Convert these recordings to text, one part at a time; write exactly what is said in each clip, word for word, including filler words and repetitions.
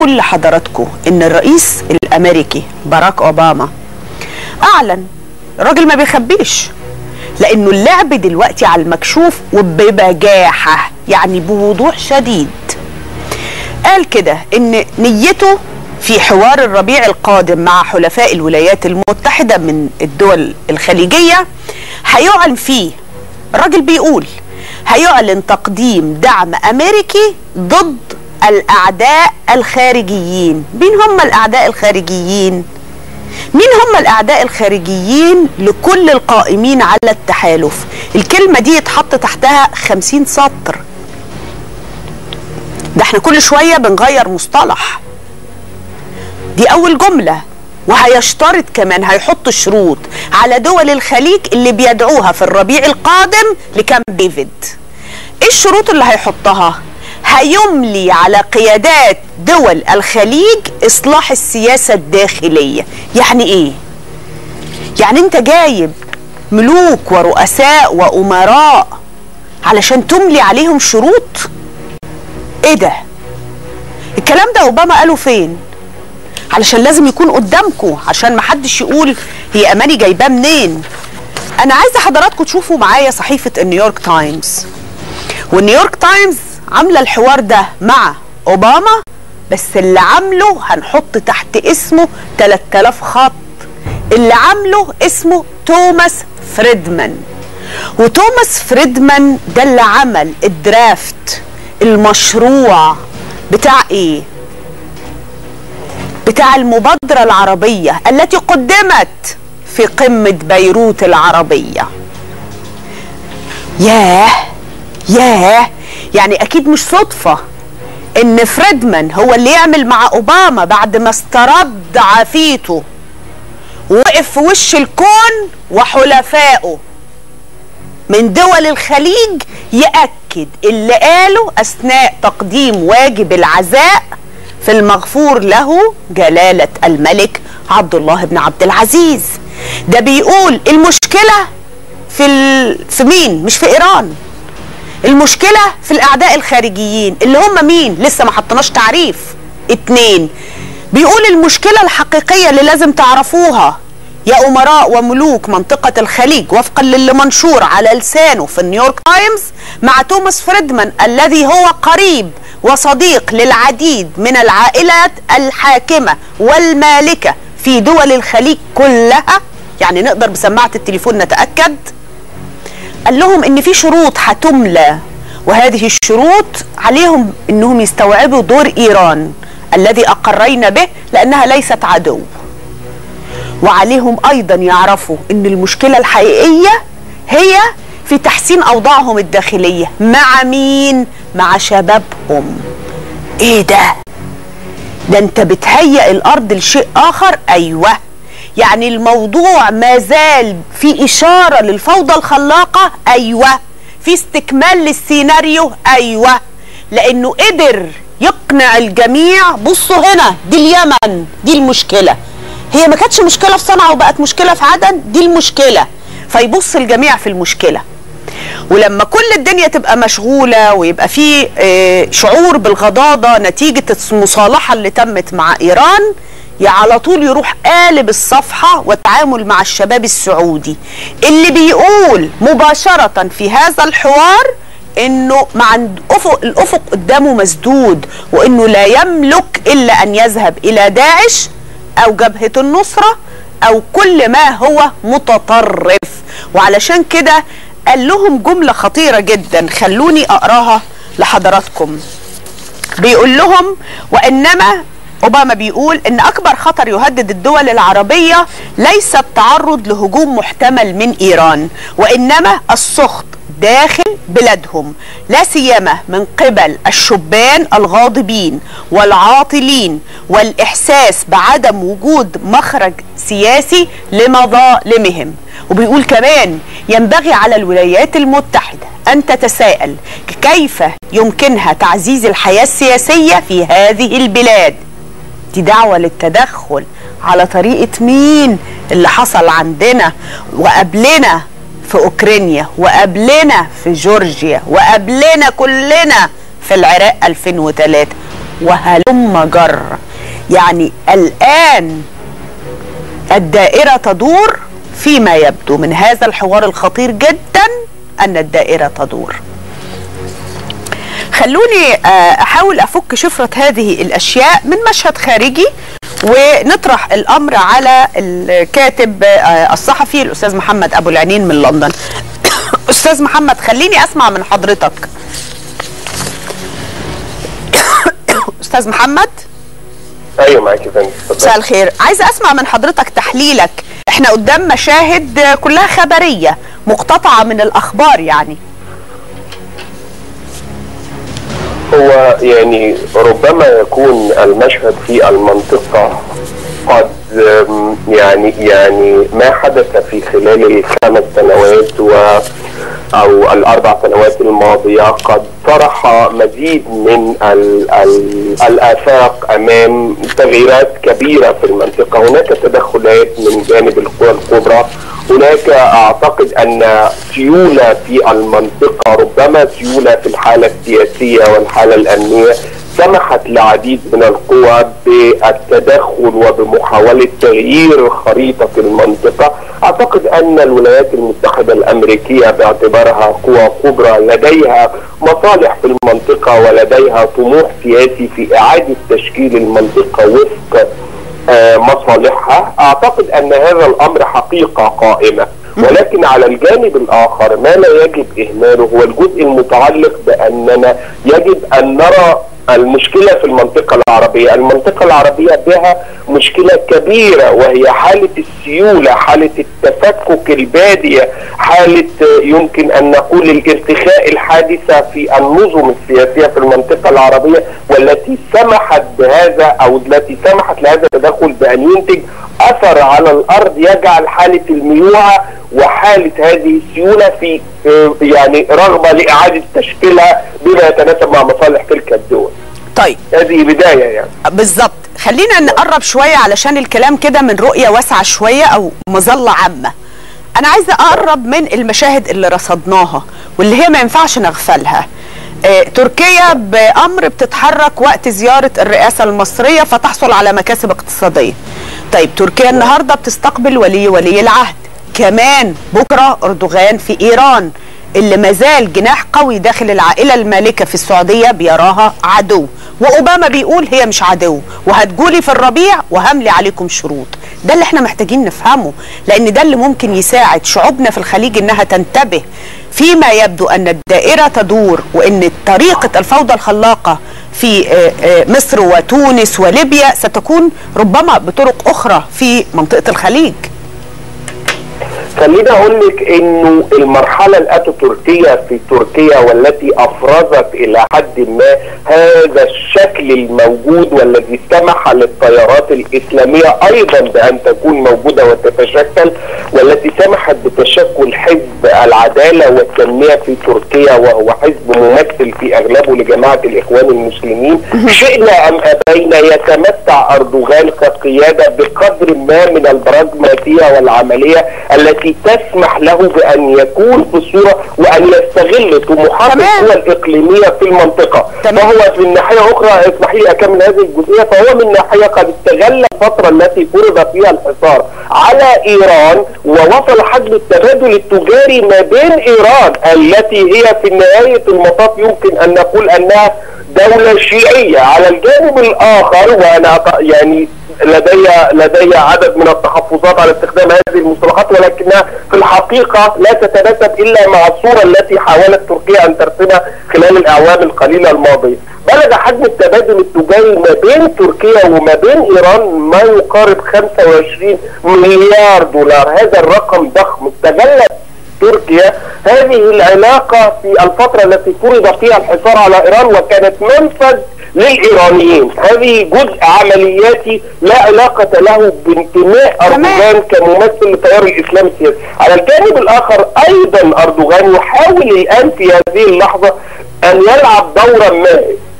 أقول لحضراتكم إن الرئيس الأمريكي باراك أوباما أعلن، الراجل ما بيخبيش، لأنه اللعب دلوقتي على المكشوف وببجاحة، يعني بوضوح شديد. قال كده إن نيته في حوار الربيع القادم مع حلفاء الولايات المتحدة من الدول الخليجية هيعلن فيه، الراجل بيقول هيعلن تقديم دعم أمريكي ضد الأعداء الخارجيين. مين هم الأعداء الخارجيين؟ مين هم الأعداء الخارجيين لكل القائمين على التحالف؟ الكلمة دي يتحط تحتها خمسين سطر، ده احنا كل شوية بنغير مصطلح. دي أول جملة، وهيشترط كمان، هيحط شروط على دول الخليج اللي بيدعوها في الربيع القادم لكامب ديفيد. ايه الشروط اللي هيحطها؟ هيملي على قيادات دول الخليج إصلاح السياسة الداخلية. يعني ايه؟ يعني انت جايب ملوك ورؤساء وأمراء علشان تملي عليهم شروط؟ ايه ده؟ الكلام ده أوباما قاله فين؟ علشان لازم يكون قدامكم، عشان محدش يقول هي أماني جايباه منين. أنا عايزة حضراتكم تشوفوا معايا صحيفة النيويورك تايمز، والنيويورك تايمز عاملة الحوار ده مع أوباما، بس اللي عامله هنحط تحت اسمه ثلاثة آلاف خط. اللي عامله اسمه توماس فريدمان، وتوماس فريدمان ده اللي عمل الدرافت، المشروع بتاع ايه؟ بتاع المبادرة العربية التي قدمت في قمة بيروت العربية. ياه ياه، يعني أكيد مش صدفة إن فريدمان هو اللي يعمل مع أوباما بعد ما استرد عافيته ووقف في وش الكون وحلفائه من دول الخليج يأكد اللي قاله أثناء تقديم واجب العزاء في المغفور له جلالة الملك عبد الله بن عبد العزيز. ده بيقول المشكلة في ال... في مين؟ مش في إيران، المشكلة في الأعداء الخارجيين اللي هم مين؟ لسه ما حطناش تعريف. اتنين، بيقول المشكلة الحقيقية اللي لازم تعرفوها يا أمراء وملوك منطقة الخليج وفقا للي منشور على لسانه في النيويورك تايمز مع توماس فريدمان الذي هو قريب وصديق للعديد من العائلات الحاكمة والمالكة في دول الخليج كلها، يعني نقدر بسماعة التليفون نتأكد. قال لهم ان في شروط هتملى، وهذه الشروط عليهم انهم يستوعبوا دور ايران الذي اقرينا به لانها ليست عدو، وعليهم ايضا يعرفوا ان المشكلة الحقيقية هي في تحسين اوضاعهم الداخلية. مع مين؟ مع شبابهم. ايه ده؟ ده انت بتهيئ الارض لشيء اخر. ايوه، يعني الموضوع ما زال في اشارة للفوضى الخلاقة. ايوه، في استكمال للسيناريو. ايوه، لانه قدر يقنع الجميع. بصوا هنا، دي اليمن، دي المشكلة، هي ما كانتش مشكلة في صنعاء وبقت مشكلة في عدن، دي المشكلة. فيبص الجميع في المشكلة، ولما كل الدنيا تبقى مشغولة ويبقى في شعور بالغضاضة نتيجة المصالحة اللي تمت مع إيران، على طول يروح قالب الصفحة والتعامل مع الشباب السعودي اللي بيقول مباشرة في هذا الحوار انه مع الافق الافق قدامه مسدود، وانه لا يملك الا ان يذهب الى داعش او جبهة النصرة او كل ما هو متطرف. وعلشان كده قال لهم جملة خطيرة جدا، خلوني اقراها لحضراتكم. بيقول لهم وانما أوباما بيقول إن أكبر خطر يهدد الدول العربية ليس التعرض لهجوم محتمل من إيران، وإنما السخط داخل بلادهم، لا سيما من قبل الشبان الغاضبين والعاطلين، والإحساس بعدم وجود مخرج سياسي لمظالمهم. وبيقول كمان ينبغي على الولايات المتحدة أن تتساءل كيف يمكنها تعزيز الحياة السياسية في هذه البلاد. دي دعوة للتدخل على طريقة مين؟ اللي حصل عندنا وقبلنا في أوكرانيا، وقبلنا في جورجيا، وقبلنا كلنا في العراق ألفين وثلاثة. وهلم جر. يعني الآن الدائرة تدور، فيما يبدو من هذا الحوار الخطير جدا أن الدائرة تدور. خلوني أحاول أفك شفرة هذه الأشياء من مشهد خارجي ونطرح الأمر على الكاتب الصحفي الأستاذ محمد أبو العنين من لندن. أستاذ محمد، خليني أسمع من حضرتك. أستاذ محمد؟ ايوه معاك يا فندم. مساء الخير، عايزه اسمع من حضرتك تحليلك. احنا قدام مشاهد كلها خبريه مقتطعه من الاخبار، يعني هو يعني ربما يكون المشهد في المنطقه قد يعني يعني ما حدث في خلال الخمس سنوات و او الاربع سنوات الماضيه قد طرح مزيد من ال ال الافاق امام تغييرات كبيره في المنطقه. هناك تدخلات من جانب القوى الكبرى، هناك اعتقد ان سيوله في المنطقه، ربما سيوله في الحاله السياسيه والحاله الامنيه، سمحت لعديد من القوى بالتدخل وبمحاولة تغيير خريطة المنطقة. أعتقد أن الولايات المتحدة الأمريكية باعتبارها قوى كبرى لديها مصالح في المنطقة ولديها طموح سياسي في إعادة تشكيل المنطقة وفق آه مصالحها، أعتقد أن هذا الأمر حقيقة قائمة. ولكن على الجانب الآخر ما لا يجب إهماله هو الجزء المتعلق بأننا يجب أن نرى المشكلة في المنطقة العربية. المنطقة العربية بها مشكلة كبيرة وهي حالة السيولة، حالة التفكك البادية، حالة يمكن أن نقول الارتخاء الحادثة في النظم السياسية في المنطقة العربية، والتي سمحت بهذا أو التي سمحت لهذا التدخل بأن ينتج أثر على الأرض يجعل حالة الميوعة وحالة هذه السيولة في يعني رغبة لإعادة تشكيلها بما يتناسب مع مصالح تلك الدول. طيب هذه بداية يعني. بالظبط، خلينا نقرب شوية علشان الكلام كده من رؤية واسعة شوية أو مظلة عامة. أنا عايزة أقرب من المشاهد اللي رصدناها واللي هي ما ينفعش نغفلها. آه، تركيا بأمر بتتحرك وقت زيارة الرئاسة المصرية فتحصل على مكاسب اقتصادية. طيب تركيا النهاردة بتستقبل ولي ولي العهد، كمان بكرة أردوغان في إيران اللي مازال جناح قوي داخل العائلة المالكة في السعودية بيراها عدو، وأوباما بيقول هي مش عدو وهتجولي في الربيع وهملي عليكم شروط. ده اللي احنا محتاجين نفهمه، لأن ده اللي ممكن يساعد شعوبنا في الخليج إنها تنتبه. فيما يبدو أن الدائرة تدور وأن طريقة الفوضى الخلاقة في مصر وتونس وليبيا ستكون ربما بطرق أخرى في منطقة الخليج. خليني اقول لك انه المرحله الاتاتوركيه في تركيا والتي افرزت الى حد ما هذا الشكل الموجود والذي سمح للتيارات الاسلاميه ايضا بان تكون موجوده وتتشكل، والتي سمحت بتشكل حزب العداله والتنميه في تركيا وهو حزب ممثل في اغلبه لجماعه الاخوان المسلمين. شئنا ام ابينا يتمتع اردوغان كقياده بقدر ما من البراغماتيه والعمليه التي تسمح له بأن يكون في صورة وأن يستغل طموحات القوى الإقليمية في المنطقة. تمام. فهو في الناحية أخرى، اسمحي لي أكمل هذه الجزئية، فهو من ناحية قد استغل الفترة التي فرض فيها الحصار على إيران ووصل حجم التبادل التجاري ما بين إيران التي هي في نهاية المطاف يمكن أن نقول أنها دولة شيعية. على الجانب الآخر وأنا يعني لدي لدي عدد من التحفظات على استخدام هذه المصطلحات، ولكنها في الحقيقة لا تتناسب إلا مع الصورة التي حاولت تركيا أن ترسمها خلال الأعوام القليلة الماضية. بلغ حجم التبادل التجاري ما بين تركيا وما بين إيران ما يقارب خمسة وعشرين مليار دولار. هذا الرقم ضخم. استغلت تركيا هذه العلاقة في الفترة التي فرض فيها الحصار على إيران وكانت منفذ للإيرانيين. هذه جزء عملياتي لا علاقة له بانتماء أردوغان كممثل لتيار الإسلام السياسي. على الجانب الآخر أيضا أردوغان يحاول الآن في هذه اللحظة أن يلعب دورا ما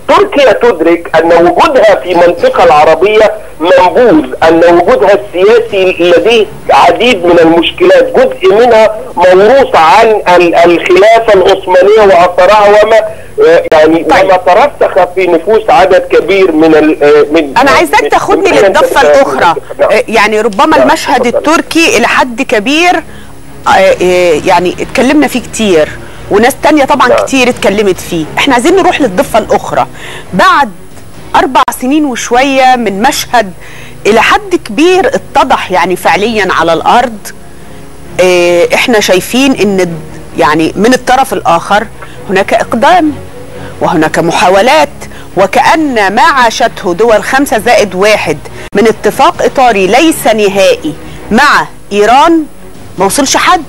تركيا تدرك ان وجودها في المنطقه العربيه منبوذ، ان وجودها السياسي لديه عديد من المشكلات، جزء منها موروث عن الخلافه العثمانيه واثرها وما يعني طيب. وما ترسخ في نفوس عدد كبير من من انا عايزاك تاخدني للضفه الاخرى. يعني ربما المشهد التركي الى حد كبير يعني اتكلمنا فيه كتير، وناس تانية طبعا نعم. كتير اتكلمت فيه. احنا عايزين نروح للضفة الاخرى. بعد اربع سنين وشوية من مشهد الى حد كبير اتضح يعني فعليا على الارض، اه احنا شايفين ان يعني من الطرف الاخر هناك اقدام وهناك محاولات، وكأن ما عاشته دول خمسة زائد واحد من اتفاق اطاري ليس نهائي مع ايران ما وصلش حد.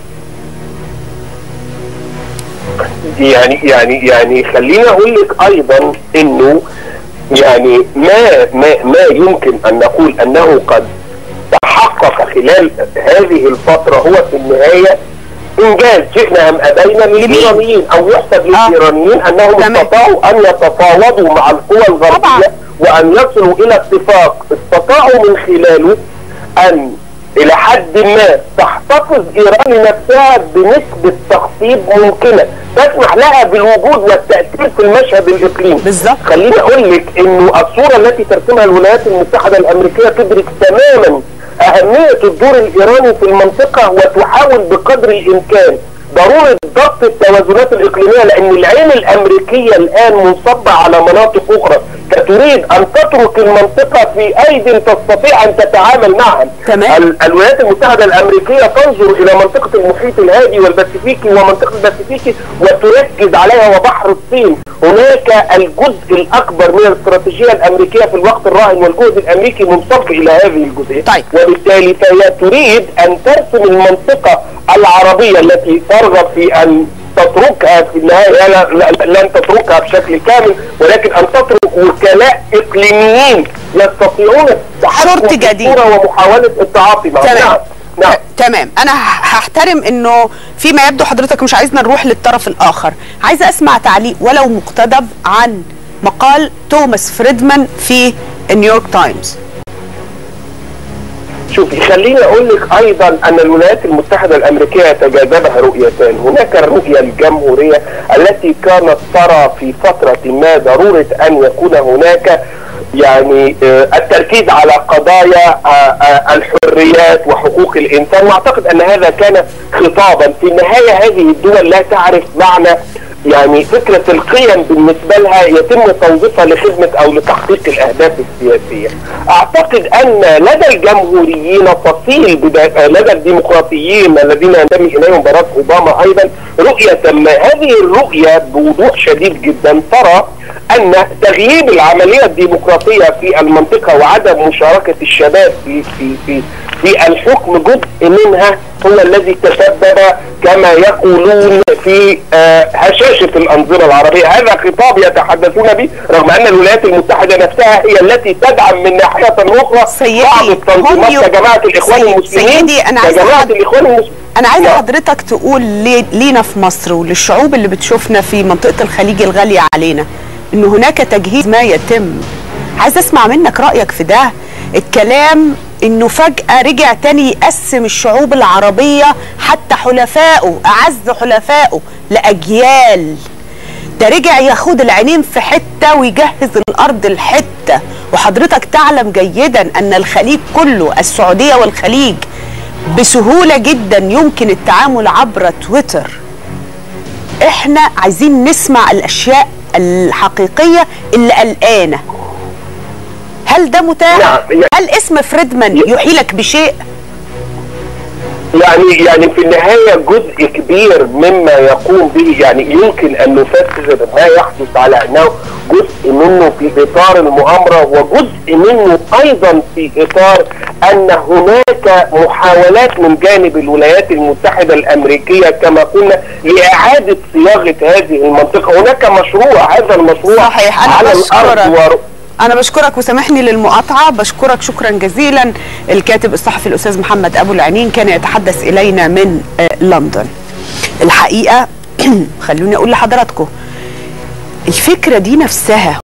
يعني يعني يعني خليني اقول لك ايضا انه يعني ما ما ما يمكن ان نقول انه قد تحقق خلال هذه الفتره هو في النهايه انجاز شئنا ام ابينا للايرانيين، او يحسب للايرانيين آه. انهم استطاعوا ان يتفاوضوا مع القوى الغربيه وان يصلوا الى اتفاق استطاعوا من خلاله ان الى حد ما تحتفظ ايران لنفسها بنسبه تخطيط ممكنه تسمح لها بالوجود والتاثير في المشهد الاقليمي. بالظبط. خليني اقول لك انه الصوره التي ترسمها الولايات المتحده الامريكيه تدرك تماما اهميه الدور الايراني في المنطقه، وتحاول بقدر الامكان ضروره ضبط التوازنات الاقليميه، لان العين الامريكيه الان منصبه على مناطق اخرى تريد ان تترك المنطقه في ايدي تستطيع ان تتعامل معها. تمام. الولايات المتحده الامريكيه تنظر الى منطقه المحيط الهادي والباسيفيكي ومنطقه الباسيفيكي وتركز عليها وبحر الصين. هناك الجزء الاكبر من الاستراتيجيه الامريكيه في الوقت الراهن والجهد الامريكي منصب الى هذه الجزئيه. طيب. وبالتالي فهي تريد ان ترسم المنطقه العربيه التي ترغب في ان تتركها في النهايه، لن تتركها بشكل كامل، ولكن ان تترك وكلاء اقليميين يستطيعون التحكم في الصوره ومحاوله التعاطي معها. تمام. نعم. تمام. انا هحترم انه فيما يبدو حضرتك مش عايزنا نروح للطرف الاخر، عايزه اسمع تعليق ولو مقتضب عن مقال توماس فريدمان في نيويورك تايمز. شوفي خليني اقول لك ايضا ان الولايات المتحده الامريكيه يتجاذبها رؤيتان، هناك الرؤيه الجمهوريه التي كانت ترى في فتره ما ضروره ان يكون هناك يعني التركيز على قضايا الحريات وحقوق الانسان، واعتقد ان هذا كان خطابا. في النهايه هذه الدول لا تعرف معنى يعني فكرة القيم بالنسبة لها يتم توظيفها لخدمة أو لتحقيق الأهداف السياسية. أعتقد أن لدى الجمهوريين فصيل لدى الديمقراطيين الذين ينتمي إليهم باراك أوباما أيضا رؤية ما. هذه الرؤية بوضوح شديد جدا ترى أن تغييب العملية الديمقراطية في المنطقة وعدم مشاركة الشباب في في في في الحكم جزء منها هو الذي تسبب كما يقولون في آه هشاشة الأنظمة العربية. هذا خطاب يتحدثون به رغم أن الولايات المتحدة نفسها هي التي تدعم من ناحية أخرى بعض التنظيمات كجماعة الإخوان المسلمين. سيدي أنا كجماعة الإخوان المسلمين أنا عايزة حضرتك تقول لي لينا في مصر وللشعوب اللي بتشوفنا في منطقة الخليج الغالية علينا إن هناك تجهيز ما يتم. عايزة أسمع منك رأيك في ده. الكلام انه فجأة رجع تاني يقسم الشعوب العربية حتى حلفائه اعز حلفائه لاجيال. ده رجع ياخد العينين في حتة ويجهز الارض الحتة. وحضرتك تعلم جيدا ان الخليج كله السعودية والخليج بسهولة جدا يمكن التعامل عبر تويتر. احنا عايزين نسمع الاشياء الحقيقية اللي قلقانة. هل ده متاح؟ يعني هل اسم فريدمان يحيلك بشيء؟ يعني يعني في النهاية جزء كبير مما يقوم به يعني يمكن أن نفسر ما يحدث على أنه جزء منه في إطار المؤامرة، وجزء منه أيضا في إطار أن هناك محاولات من جانب الولايات المتحدة الأمريكية كما قلنا لإعادة صياغة هذه المنطقة. هناك مشروع، هذا المشروع صحيح. أنا على الأرض. أنا بشكرك وسامحني للمقاطعة، بشكرك شكرا جزيلا. الكاتب الصحفي الأستاذ محمد أبو العنين كان يتحدث إلينا من لندن. الحقيقة خلوني أقول لحضراتكم الفكرة دي نفسها